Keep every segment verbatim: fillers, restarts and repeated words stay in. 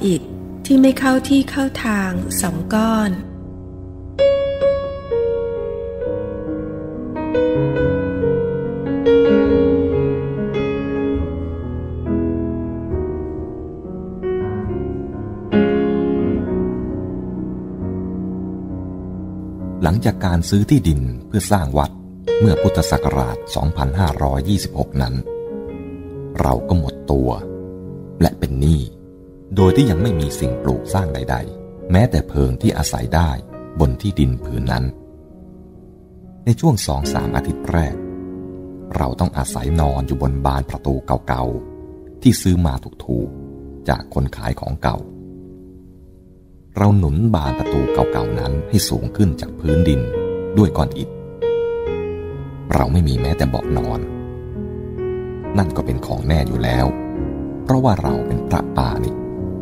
อิฐที่ไม่เข้าที่เข้าทางสองก้อนหลังจากการซื้อที่ดินเพื่อสร้างวัดเมื่อพุทธศักราช สองพันห้าร้อยยี่สิบหก นั้นเราก็หมดตัวและเป็นหนี้โดยที่ยังไม่มีสิ่งปลูกสร้างใดๆแม้แต่เพิงที่อาศัยได้บนที่ดินผืนนั้นในช่วง สองถึงสาม อาทิตย์แรกเราต้องอาศัยนอนอยู่บนบานประตูเก่าๆที่ซื้อมาถูกๆจากคนขายของเก่าเราหนุนบานประตูเก่าๆนั้นให้สูงขึ้นจากพื้นดินด้วยก้อนอิฐเราไม่มีแม้แต่เบาะนอนนั่นก็เป็นของแน่อยู่แล้วเพราะว่าเราเป็นพระป่านี่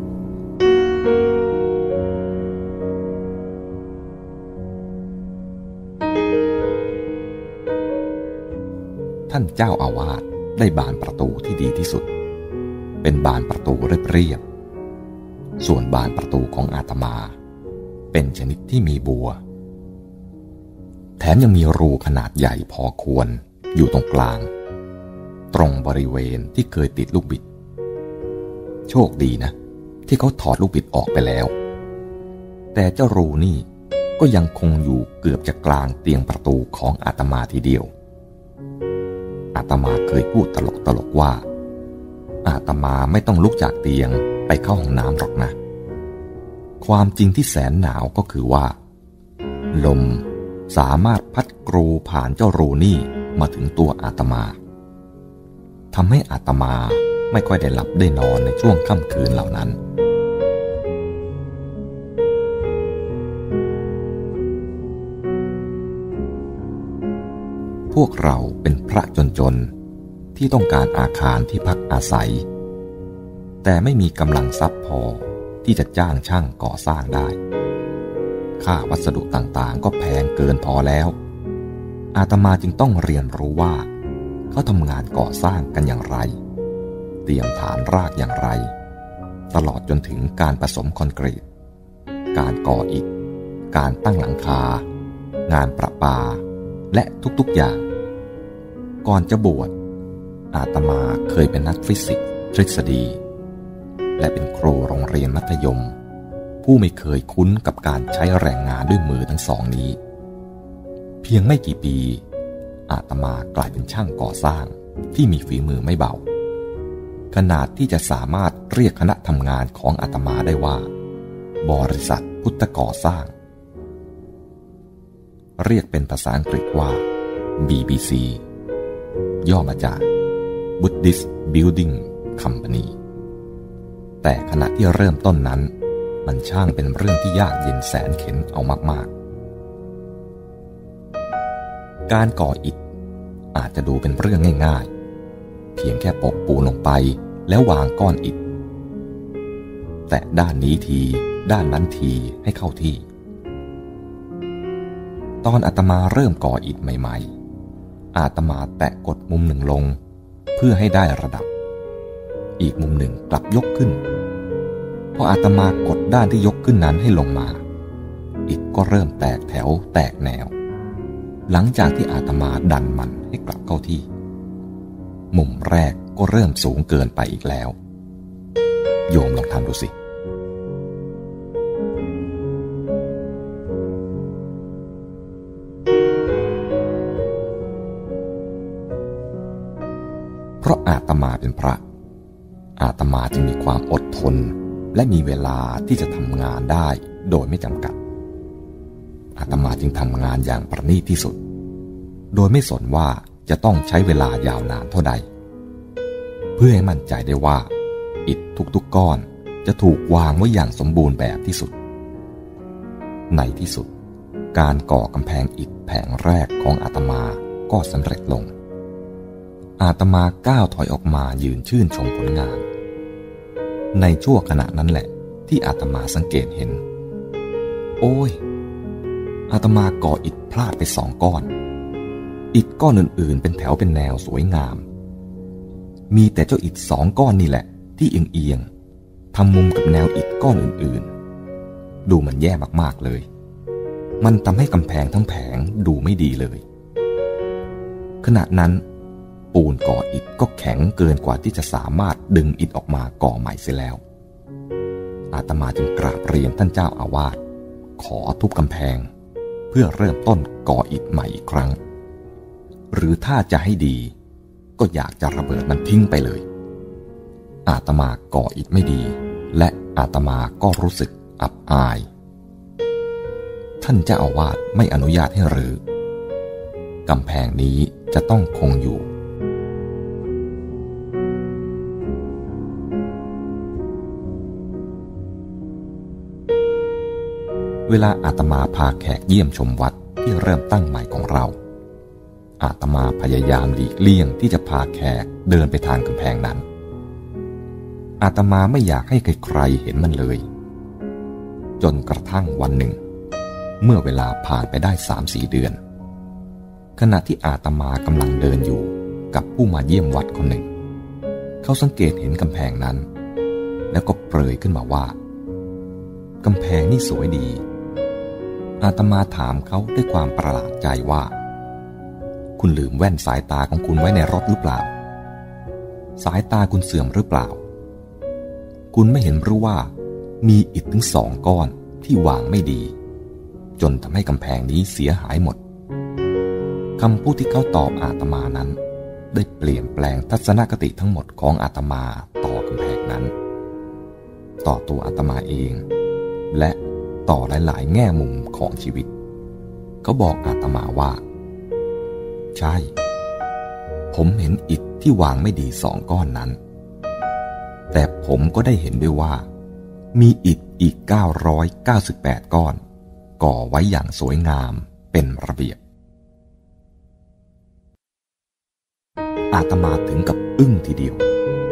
ท่านเจ้าอาวาสได้บานประตูที่ดีที่สุดเป็นบานประตูเรียบๆส่วนบานประตูของอาตมาเป็นชนิดที่มีบัวแถมยังมีรูขนาดใหญ่พอควรอยู่ตรงกลางตรงบริเวณที่เคยติดลูกบิดโชคดีนะที่เขาถอดลูกบิดออกไปแล้วแต่เจ้ารูนี่ก็ยังคงอยู่เกือบจะกลางเตียงประตูของอาตมาทีเดียวอาตมาเคยพูดตลกๆว่าอาตมาไม่ต้องลุกจากเตียงไปเข้าห้องน้ำหรอกนะความจริงที่แสนหนาวก็คือว่าลมสามารถพัดกรูผ่านเจ้ารูนี่มาถึงตัวอาตมาทำให้อาตมาไม่ค่อยได้หลับได้นอนในช่วงค่ำคืนเหล่านั้นพวกเราเป็นพระจนๆที่ต้องการอาคารที่พักอาศัยแต่ไม่มีกำลังทรัพย์พอที่จะจ้างช่างก่อสร้างได้ค่าวัสดุต่างๆก็แพงเกินพอแล้วอาตมาจึงต้องเรียนรู้ว่าเขาทำงานก่อสร้างกันอย่างไรเตรียมฐานรากอย่างไรตลอดจนถึงการผสมคอนกรีตการก่ออิฐการตั้งหลังคางานประปาและทุกๆอย่างก่อนจะบวชอาตมาเคยเป็นนักฟิสิกส์ทฤษฎีและเป็นครูโรงเรียนมัธยมผู้ไม่เคยคุ้นกับการใช้แรงงานด้วยมือทั้งสองนี้เพียงไม่กี่ปีอาตมากลายเป็นช่างก่อสร้างที่มีฝีมือไม่เบาขนาดที่จะสามารถเรียกคณะทำงานของอาตมาได้ว่าบริษัทพุทธก่อสร้างเรียกเป็นภาษาอังกฤษว่า บี บี ซี ย่อมาจาก Buddhist Building Company แต่ขณะที่เริ่มต้นนั้นมันช่างเป็นเรื่องที่ยากเย็นแสนเข็ญเอามากๆการก่ออิฐอาจจะดูเป็นเรื่องง่ายๆเพียงแค่ปกปูนลงไปแล้ววางก้อนอิฐแต่ด้านนี้ทีด้านนั้นทีให้เข้าที่ตอนอาตมาเริ่มก่ออิฐใหม่ๆอาตมาแตะกดมุมหนึ่งลงเพื่อให้ได้ระดับอีกมุมหนึ่งกลับยกขึ้นพออาตมากดด้านที่ยกขึ้นนั้นให้ลงมาอิฐก็เริ่มแตกแถวแตกแนวหลังจากที่อาตมาดันมันให้กลับเข้าที่มุมแรกก็เริ่มสูงเกินไปอีกแล้วโยมลองทำดูสิเพราะอาตมาเป็นพระอาตมาจึงมีความอดทนและมีเวลาที่จะทำงานได้โดยไม่จำกัดอาตมาจึงทำงานอย่างประณีตที่สุดโดยไม่สนว่าจะต้องใช้เวลายาวนานเท่าใดเพื่อให้มั่นใจได้ว่าอิฐทุกๆก้อนจะถูกวางไว้อย่างสมบูรณ์แบบที่สุดในที่สุดการก่อกำแพงอิฐแผงแรกของอาตมาก็สำเร็จลงอาตมาก้าวถอยออกมายืนชื่นชมผลงานในชั่วขณะนั้นแหละที่อาตมาสังเกตเห็นโอ้ยอาตมาก่ออิฐพลาดไปสองก้อนอิฐก้อนอื่นๆเป็นแถวเป็นแนวสวยงามมีแต่เจ้าอิฐสองก้อนนี่แหละที่เอียงๆทำมุมกับแนวอิฐก้อนอื่นๆดูมันแย่มากๆเลยมันทำให้กำแพงทั้งแผงดูไม่ดีเลยขณะนั้นปูนก่ออิฐก็แข็งเกินกว่าที่จะสามารถดึงอิฐออกมาก่อใหม่เสียแล้วอาตมาจึงกราบเรียนท่านเจ้าอาวาสขอทุบกำแพงเพื่อเริ่มต้นก่ออิฐใหม่อีกครั้งหรือถ้าจะให้ดีก็อยากจะระเบิดมันทิ้งไปเลยอาตมาก่ออิฐไม่ดีและอาตมาก็รู้สึกอับอายท่านเจ้าอาวาสไม่อนุญาตให้รื้อกำแพงนี้จะต้องคงอยู่เวลาอาตมาพาแขกเยี่ยมชมวัดที่เริ่มตั้งใหม่ของเราอาตมาพยายามหลีกเลี่ยงที่จะพาแขกเดินไปทางกำแพงนั้นอาตมาไม่อยากให้ใครๆเห็นมันเลยจนกระทั่งวันหนึ่งเมื่อเวลาผ่านไปได้ สามถึงสี่ เดือนขณะที่อาตมากำลังเดินอยู่กับผู้มาเยี่ยมวัดคนหนึ่งเขาสังเกตเห็นกำแพงนั้นแล้วก็เปรยขึ้นมาว่ากำแพงนี่สวยดีอาตมาถามเขาด้วยความประหลาดใจว่าคุณลืมแว่นสายตาของคุณไว้ในรถหรือเปล่าสายตาคุณเสื่อมหรือเปล่าคุณไม่เห็นหรือว่ามีอิฐถึงสองก้อนที่วางไม่ดีจนทำให้กำแพงนี้เสียหายหมดคำพูดที่เขาตอบอาตมานั้นได้เปลี่ยนแปลงทัศนคติทั้งหมดของอาตมาต่อกำแพงนั้นต่อตัวอาตมาเองและต่อหลายๆแง่มุมของชีวิตเขาบอกอาตมาว่าใช่ผมเห็นอิฐที่วางไม่ดีสองก้อนนั้นแต่ผมก็ได้เห็นด้วยว่ามีอิฐอีกเก้าร้อยเก้าสิบแปดก้อนก่อไว้อย่างสวยงามเป็นระเบียบอาตมาถึงกับอึ้งทีเดียว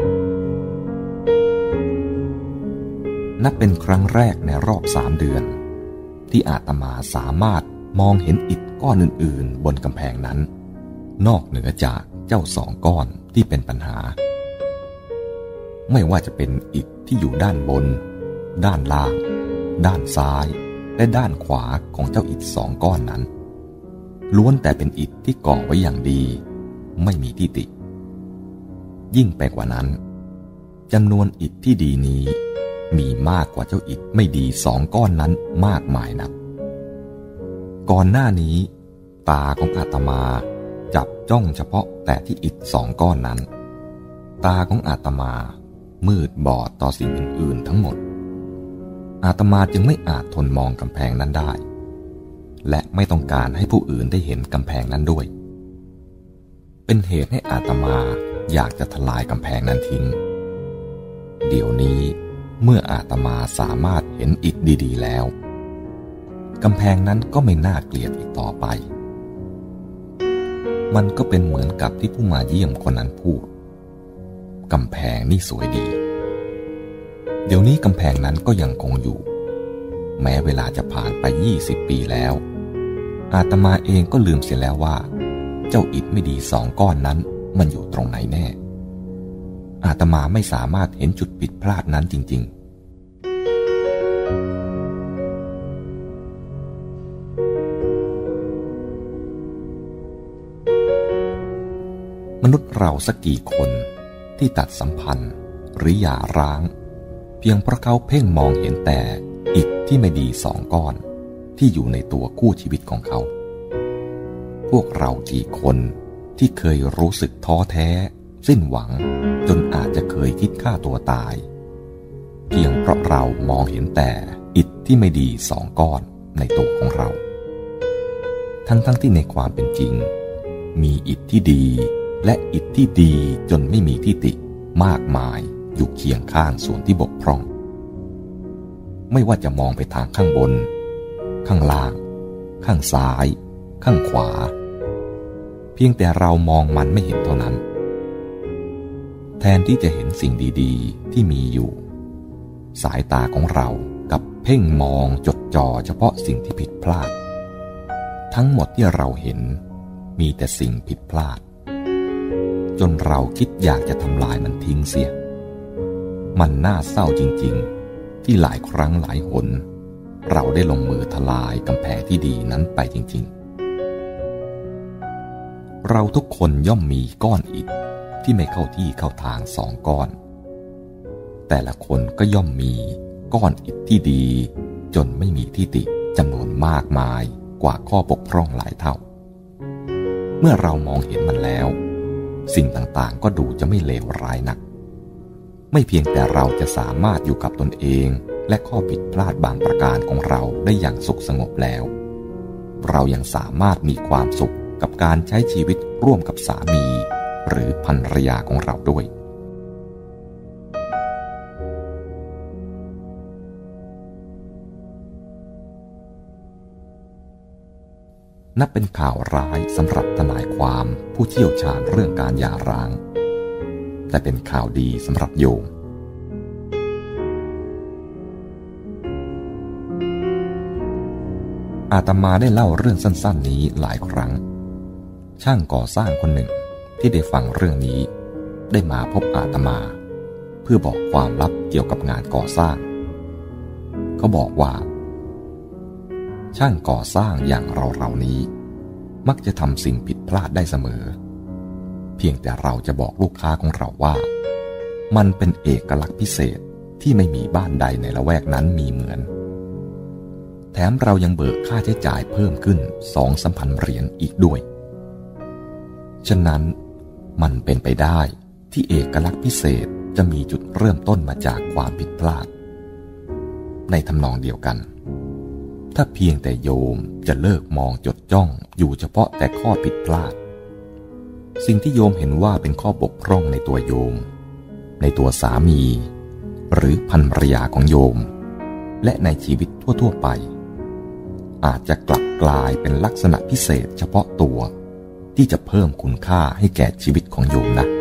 นับเป็นครั้งแรกในรอบสามเดือนที่อาตมาสามารถมองเห็นอิฐก้อนอื่นๆบนกำแพงนั้นนอกเหนือจากเจ้าสองก้อนที่เป็นปัญหาไม่ว่าจะเป็นอิฐที่อยู่ด้านบนด้านล่างด้านซ้ายและด้านขวาของเจ้าอิฐสองก้อนนั้นล้วนแต่เป็นอิฐที่ก่อไว้อย่างดีไม่มีที่ติยิ่งไปกว่านั้นจำนวนอิฐที่ดีนี้มีมากกว่าเจ้าอิฐไม่ดีสองก้อนนั้นมากมายนักก่อนหน้านี้ตาของอาตมาจับจ้องเฉพาะแต่ที่อิฐสองก้อนนั้นตาของอาตมามืดบอดต่อสิ่งอื่นๆทั้งหมดอาตมาจึงไม่อาจทนมองกำแพงนั้นได้และไม่ต้องการให้ผู้อื่นได้เห็นกำแพงนั้นด้วยเป็นเหตุให้อาตมาอยากจะทลายกำแพงนั้นทิ้งเดี๋ยวนี้เมื่ออาตมาสามารถเห็นอิฐดีๆแล้วกำแพงนั้นก็ไม่น่าเกลียดอีกต่อไปมันก็เป็นเหมือนกับที่ผู้มาเยี่ยมคนนั้นพูดกำแพงนี่สวยดีเดี๋ยวนี้กำแพงนั้นก็ยังคงอยู่แม้เวลาจะผ่านไปยี่สิบปีแล้วอาตมาเองก็ลืมเสียแล้วว่าเจ้าอิฐไม่ดีสองก้อนนั้นมันอยู่ตรงไหนแน่อาตมาไม่สามารถเห็นจุดผิดพลาดนั้นจริงๆมนุษย์เราสักกี่คนที่ตัดสัมพันธ์หรือหย่าร้างเพียงเพราะเขาเพ่งมองเห็นแต่อิฐที่ไม่ดีสองก้อนที่อยู่ในตัวคู่ชีวิตของเขาพวกเรากี่คนที่เคยรู้สึกท้อแท้สิ้นหวังจนอาจจะเคยคิดฆ่าตัวตายเพียงเพราะเรามองเห็นแต่อิฐที่ไม่ดีสองก้อนในตัวของเราทั้งๆ ท, ที่ในความเป็นจริงมีอิฐที่ดีและอิฐที่ดีจนไม่มีที่ติมากมายอยู่เคียงข้างส่วนที่บกพร่องไม่ว่าจะมองไปทางข้างบนข้างล่างข้างซ้ายข้างขวาเพียงแต่เรามองมันไม่เห็นเท่านั้นแทนที่จะเห็นสิ่งดีๆที่มีอยู่สายตาของเรากับเพ่งมองจดจ่อเฉพาะสิ่งที่ผิดพลาดทั้งหมดที่เราเห็นมีแต่สิ่งผิดพลาดจนเราคิดอยากจะทำลายมันทิ้งเสียมันน่าเศร้าจริงๆที่หลายครั้งหลายหนเราได้ลงมือทลายกำแพงที่ดีนั้นไปจริงๆเราทุกคนย่อมมีก้อนอิฐที่ไม่เข้าที่เข้าทางสองก้อนแต่ละคนก็ย่อมมีก้อนอิฐที่ดีจนไม่มีที่ติจำนวนมากมายกว่าข้อบกพร่องหลายเท่าเมื่อเรามองเห็นมันแล้วสิ่งต่างๆก็ดูจะไม่เลวร้ายนักไม่เพียงแต่เราจะสามารถอยู่กับตนเองและข้อผิดพลาดบางประการของเราได้อย่างสุขสงบแล้วเรายังสามารถมีความสุขกับการใช้ชีวิตร่วมกับสามีหรือภรรยาของเราด้วยนับเป็นข่าวร้ายสำหรับทนายความผู้เชี่ยวชาญเรื่องการหย่าร้างแต่เป็นข่าวดีสำหรับโยมอาตมาได้เล่าเรื่องสั้นๆนี้หลายครั้งช่างก่อสร้างคนหนึ่งที่ได้ฟังเรื่องนี้ได้มาพบอาตมาเพื่อบอกความลับเกี่ยวกับงานก่อสร้างเขาบอกว่าช่างก่อสร้างอย่างเราๆนี้มักจะทำสิ่งผิดพลาดได้เสมอเพียงแต่เราจะบอกลูกค้าของเราว่ามันเป็นเอกลักษณ์พิเศษที่ไม่มีบ้านใดในละแวกนั้นมีเหมือนแถมเรายังเบิกค่าใช้จ่ายเพิ่มขึ้นสองสามพันเหรียญอีกด้วยฉะนั้นมันเป็นไปได้ที่เอกลักษณ์พิเศษจะมีจุดเริ่มต้นมาจากความผิดพลาดในทำนองเดียวกันถ้าเพียงแต่โยมจะเลิกมองจดจ้องอยู่เฉพาะแต่ข้อผิดพลาดสิ่งที่โยมเห็นว่าเป็นข้อบกพร่องในตัวโยมในตัวสามีหรือภรรยาของโยมและในชีวิตทั่วๆไปอาจจะกลับกลายเป็นลักษณะพิเศษเฉพาะตัวที่จะเพิ่มคุณค่าให้แก่ชีวิตของโยมนะ